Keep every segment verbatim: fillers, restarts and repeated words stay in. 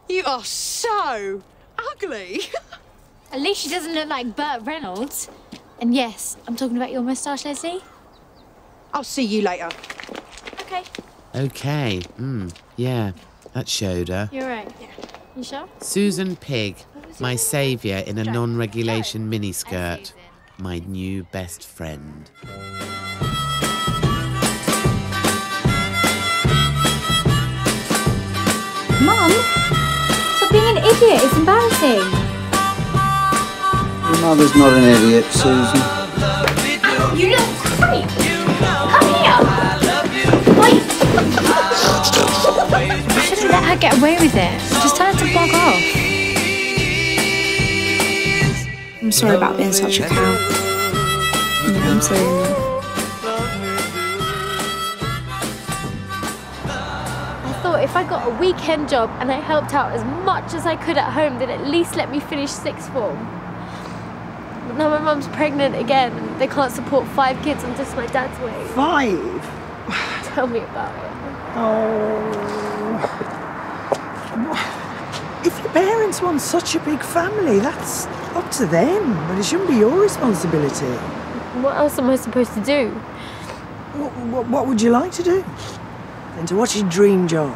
You are so ugly. At least she doesn't look like Burt Reynolds. And yes, I'm talking about your moustache, Leslie. I'll see you later. Okay. Okay. Hmm. Yeah, that showed her. You're right. Yeah. You sure? Susan Pig, my saviour in a non-regulation miniskirt. My new best friend. Mum, stop being an idiot. It's embarrassing. Your mother's not an idiot, Susan. You little creep. Come here. Wait. You shouldn't let her get away with it. Just tell her to bog off. I'm sorry about being such a cow. Yeah, I'm sorry. If I got a weekend job and I helped out as much as I could at home, then at least let me finish sixth form. But now my mum's pregnant again and they can't support five kids on just my dad's wage. Five? Tell me about it. Oh. If your parents want such a big family, that's up to them, but it shouldn't be your responsibility. What else am I supposed to do? What, what, what would you like to do? And to what's your dream job?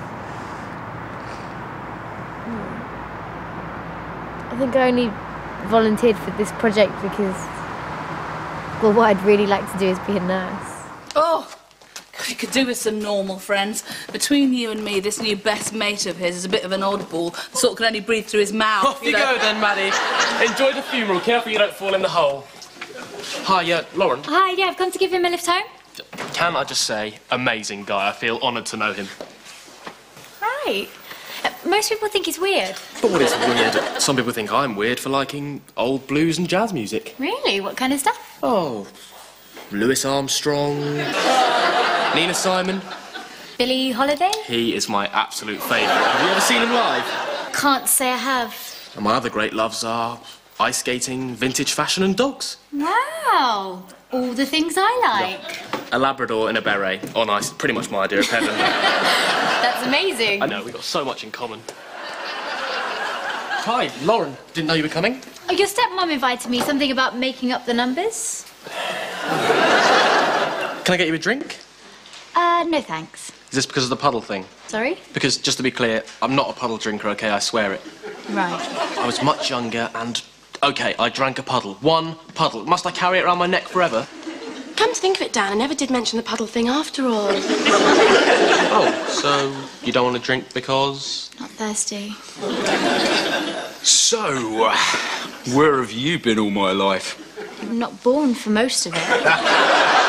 I think I only volunteered for this project because, well, what I'd really like to do is be a nurse. Oh, you could do with some normal friends. Between you and me, this new best mate of his is a bit of an oddball. The sort can only breathe through his mouth. Off you, you know. go then, Maddie. Enjoy the funeral. Careful you don't fall in the hole. Hi, uh, Lauren. Hi, yeah, I've come to give him a lift home. Can I just say, amazing guy. I feel honoured to know him. Right. Uh, most people think he's weird. But what is weird? Some people think I'm weird for liking old blues and jazz music. Really? What kind of stuff? Oh, Louis Armstrong, Nina Simon. Billie Holiday? He is my absolute favourite. Have you ever seen him live? Can't say I have. And my other great loves are ice skating, vintage fashion and dogs. Wow. All the things I like. A Labrador in a beret on ice. Pretty much my idea of heaven. That's amazing. I know, we've got so much in common. Hi, Lauren. Didn't know you were coming. Oh, your stepmom invited me. Something about making up the numbers. Can I get you a drink? Uh, no thanks. Is this because of the puddle thing? Sorry? Because, just to be clear, I'm not a puddle drinker, OK? I swear it. Right. I was much younger and, OK, I drank a puddle. One puddle. Must I carry it around my neck forever? Come to think of it, Dan, I never did mention the puddle thing after all. Oh, so you don't want to drink because... Not thirsty. So, uh, where have you been all my life? I'm not born for most of it.